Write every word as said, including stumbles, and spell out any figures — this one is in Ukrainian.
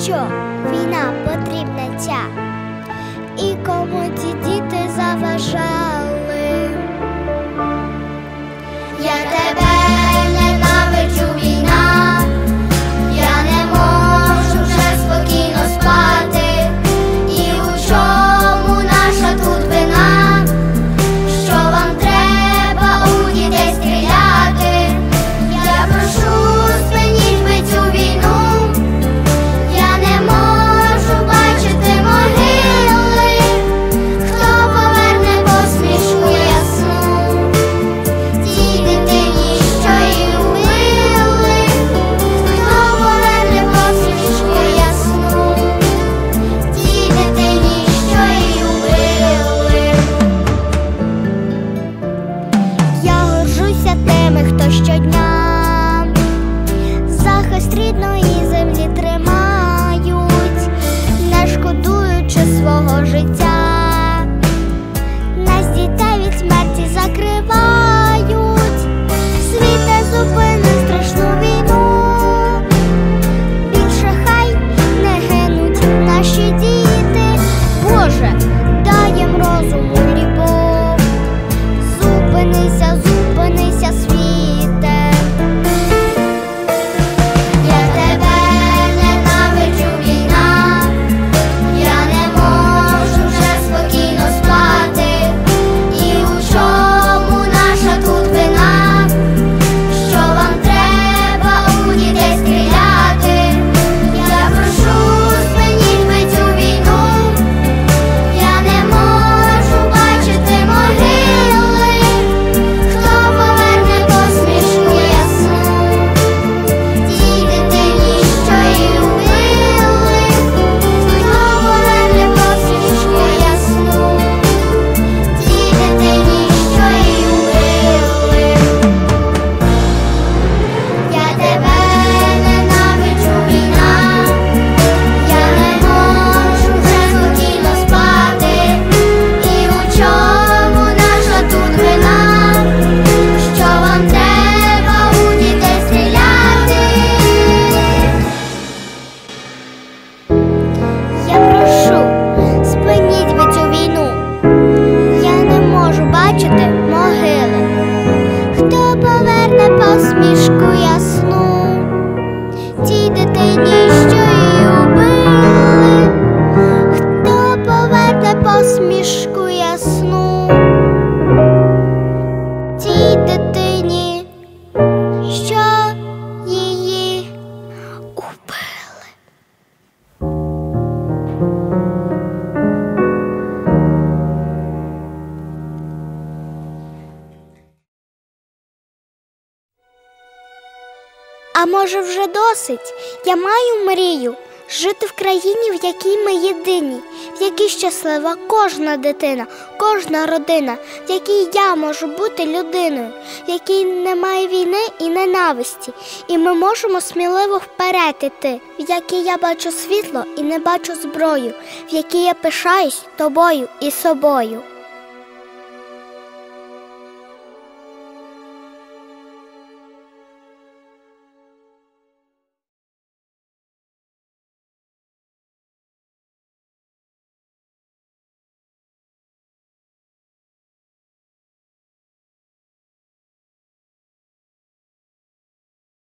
що війна потрібна ця, і кому ці діти заважали. Я тебе ненавиджу, війна, я не можу вже спокійно спати, і у чому наша тут вина, що вам треба у дітей стріляти. Я прошу, спиніть ви цю війну, я не можу бачити могили, хто поверне посмішку ясну тій дитині, що її вбили, хто поверне посмішку ясну тій дитині, що її вбили. Я горжуся тими, хто щодня захист рідної землі тримають, не шкодуючи свого життя. Нас дітей від смерті закривають, світ не зупинить страшну війну. Більше хай не гинуть наші діти, Боже, дай їм розуму й любов. Зупинися, зупинися, світе. Я тебе ненавиджу, війна, я не можу вже спокійно спати, і у чому наша тут вина, що вам треба у дітей стріляти. Я прошу, спиніть ви цю війну, я не можу бачити могили, хто поверне посмішку ясну тій дитині, що її вбили, хто поверне посмішку ясну тій дитині, що її вбили. Я тебе ненавиджу, війна, я не можу вже спокійно спати, і у чому наша тут вина, що вам треба у дітей стріляти. Я прошу, спиніть ви цю війну, я не можу бачити могили, хто поверне посмішку ясну тій дитині, що її убили, хто поверне посмішку ясну тій дитині, що її убили. А може вже досить? Я маю мрію жити в країні, в якій ми єдині, в якій щаслива кожна дитина, кожна родина, в якій я можу бути людиною, в якій немає війни і ненависті, і ми можемо сміливо вперед іти, в якій я бачу світло і не бачу зброю, в якій я пишаюсь тобою і собою.